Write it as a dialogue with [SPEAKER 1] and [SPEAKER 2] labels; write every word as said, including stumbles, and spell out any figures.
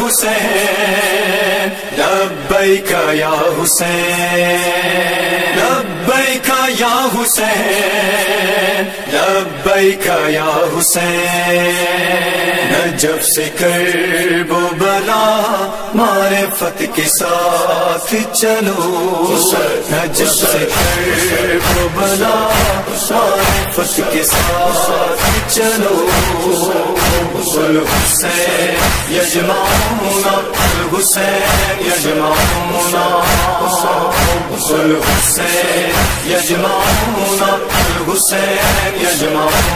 [SPEAKER 1] हुसैन लब्बैक या हुसैन लब्बैक या हुसैन लब्बैक या हुसैन नजफ से करबो बला मारिफत के साथ चलो नजफ से करबो बला मारिफत के साथ चलो हुसैन यजमाना हुसैन यजमाना हुसैन यजमाना हुसैन यजमाना